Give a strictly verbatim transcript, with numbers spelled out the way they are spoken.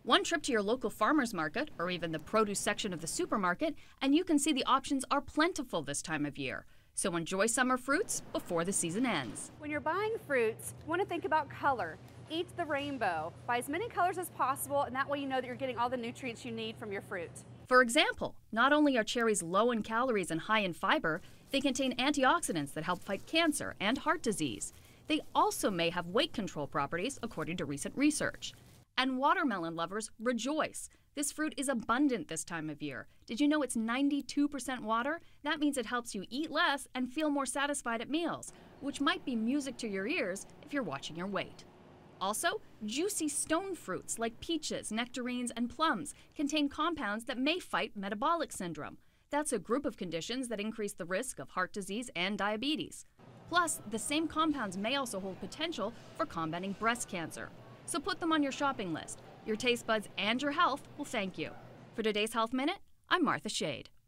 One trip to your local farmer's market, or even the produce section of the supermarket, and you can see the options are plentiful this time of year. So enjoy summer fruits before the season ends. When you're buying fruits, you want to think about color. Eat the rainbow. Buy as many colors as possible, and that way you know that you're getting all the nutrients you need from your fruit. For example, not only are cherries low in calories and high in fiber, they contain antioxidants that help fight cancer and heart disease. They also may have weight control properties, according to recent research. And watermelon lovers, rejoice! This fruit is abundant this time of year. Did you know it's ninety-two percent water? That means it helps you eat less and feel more satisfied at meals, which might be music to your ears if you're watching your weight. Also, juicy stone fruits like peaches, nectarines, and plums contain compounds that may fight metabolic syndrome. That's a group of conditions that increase the risk of heart disease and diabetes. Plus, the same compounds may also hold potential for combating breast cancer. So put them on your shopping list. Your taste buds and your health will thank you. For today's Health Minute, I'm Martha Shade.